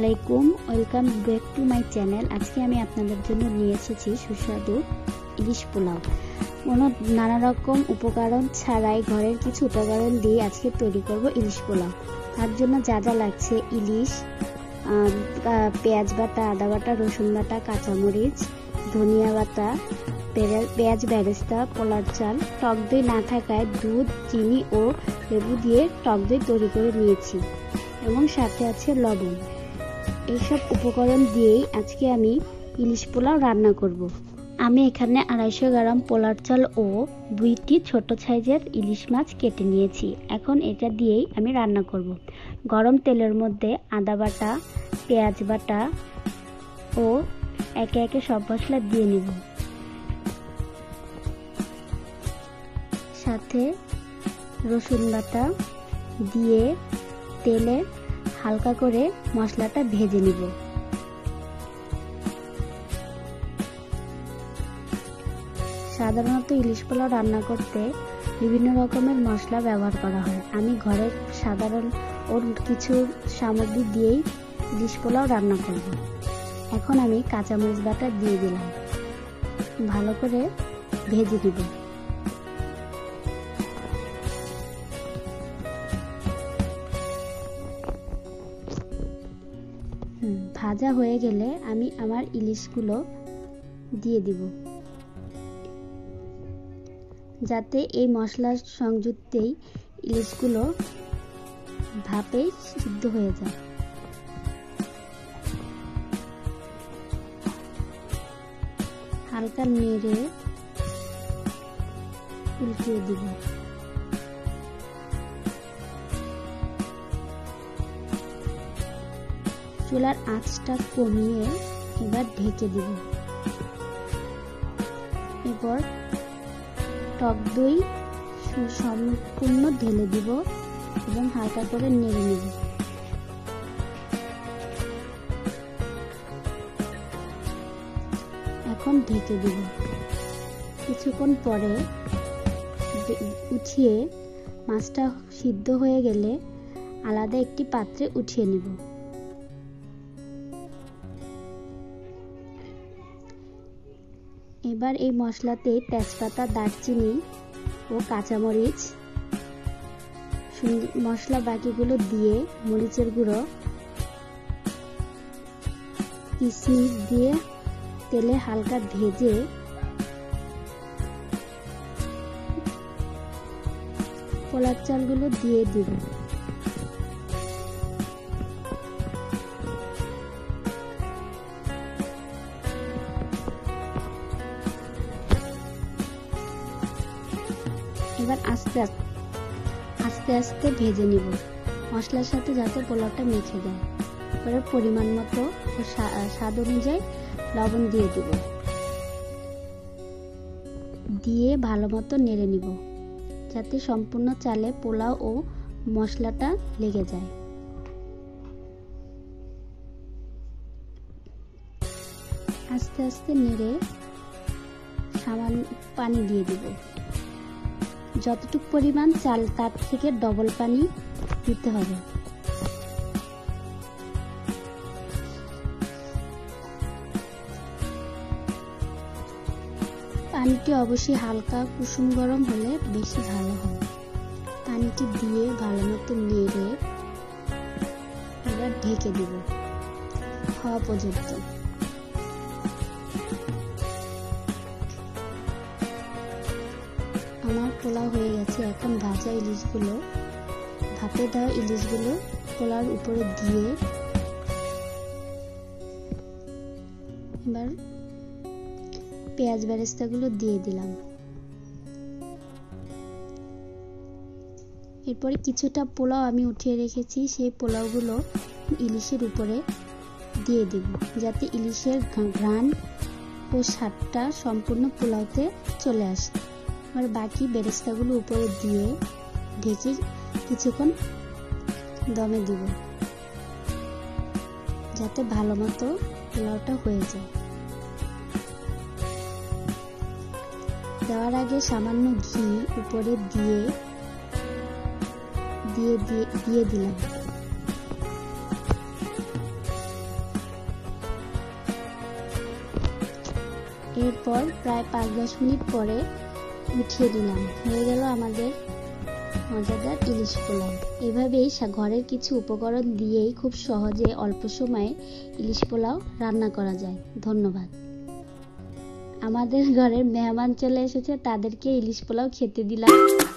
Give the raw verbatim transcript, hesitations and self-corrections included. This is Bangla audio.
আলাইকুম, welcome back to my channel. আজকে আমি আপনাদের জন্য নিয়ে এসেছি সুস্বাদু ইলিশ পোলাও। কোনো নানা রকম উপকরণ ছাড়াই ঘরের কিছু উপকরণ দিয়ে আজকে তৈরি করব ইলিশ পোলাও। তার জন্য যা যা লাগছে: ইলিশ, পেঁয়াজ বাটা, আদা বাটা, রসুন বাটা, কাঁচামরিচ, ধনিয়া বাটা, পেঁয়াজ বেরেস্তা, পোলার চাল। টক দই না থাকায় দুধ, চিনি ও লেবু দিয়ে টক দই তৈরি করে নিয়েছি এবং সাথে আছে লবণ। এইসব উপকরণ দিয়েই আজকে আমি ইলিশ পোলাও রান্না করব। আমি এখানে আড়াইশো গ্রাম পোলার চাল ও দুইটি ছোট সাইজের ইলিশ মাছ কেটে নিয়েছি। এখন এটা দিয়েই আমি রান্না করব। গরম তেলের মধ্যে আদা বাটা, পেঁয়াজ বাটা ও একে একে সব মশলা দিয়ে নেব। সাথে রসুন বাটা দিয়ে তেলে হালকা করে মশলাটা ভেজে নিব। সাধারণত ইলিশ পোলাও রান্না করতে বিভিন্ন রকমের মশলা ব্যবহার করা হয়। আমি ঘরের সাধারণ ওর কিছু সামগ্রী দিয়েই ইলিশ পোলাও রান্না করব। এখন আমি কাঁচামরিচ বাটা দিয়ে দিলাম, ভালো করে ভেজে দিব। ভাজা হয়ে গেলে আমি আমার ইলিশগুলো দিয়ে দিব, যাতে এই মশলার সংযুক্তেই ইলিশগুলো ভাপে সিদ্ধ হয়ে যায়। হালকা নেড়ে উল্টিয়ে দিব। চুলার আঁচটা কমিয়ে এবার ঢেকে দিব। এরপর টক দই সম্পূর্ণ ঢেলে দিব এবং হালকা করে নেড়ে নেব। এখন ঢেকে দিব। কিছুক্ষণ পরে উঠিয়ে মাছটা সিদ্ধ হয়ে গেলে আলাদা একটি পাত্রে উঠিয়ে নিব। এবার এই মশলাতে তেজপাতা, দারচিনি ও কাঁচামরিচ, মশলা বাকিগুলো দিয়ে মরিচের গুঁড়ো, কিশমিশ দিয়ে তেলে হালকা ভেজে পোলার চালগুলো দিয়ে দিব। এবার আস্তে আস্তে আস্তে ভেজে নিব, মশলার সাথে যাতে পোলাওটা মেখে যায়। এবার পরিমাণ মতো ও স্বাদ অনুযায়ী লবণ দিয়ে দিব, দিয়ে ভালো মতো নেড়ে নিব, যাতে সম্পূর্ণ চালে পোলাও ও মশলাটা লেগে যায়। আস্তে আস্তে নেড়ে সামান্য পানি দিয়ে দিব। যতটুকু পরিমাণ চাল তার থেকে ডবল পানি দিতে হবে। পানিটি অবশ্যই হালকা কুসুম গরম হলে বেশি ভালো হয়। পানিটি দিয়ে ভালো মতো নেড়ে এবার ঢেকে দিব হওয়া পর্যন্ত। আমার পোলাও হয়ে গেছে। এখন ভাজা ইলিশগুলো, ভাপে দেওয়া ইলিশগুলো পোলাওর উপরে দিয়ে এবার পেঁয়াজ বেরেস্তাগুলো দিয়ে দিলাম। এরপরে কিছুটা পোলাও আমি উঠিয়ে রেখেছি, সেই পোলাওগুলো ইলিশের উপরে দিয়ে দিব, যাতে ইলিশের ঘ্রাণ ও স্বাদটা সম্পূর্ণ পোলাওতে চলে আসে। আর বাকি বেরেস্তাগুলো উপরে দিয়ে ঢেকে কিছুক্ষণ দমে দিব, যাতে ভালো মতো পোলাওটা হয়ে যায়। দেওয়ার আগে সামান্য ঘি উপরে দিয়ে দিয়ে দিয়ে দিলাম। এরপর প্রায় পাঁচ দশ মিনিট পরে উঠিয়ে দিলাম। হয়ে গেল আমাদের মজাদার ইলিশ পোলাও। এভাবেই ঘরের কিছু উপকরণ দিয়েই খুব সহজে অল্প সময়ে ইলিশ পোলাও রান্না করা যায়। ধন্যবাদ। আমাদের ঘরের মেহমান চলে এসেছে, তাদেরকে ইলিশ পোলাও খেতে দিলাম।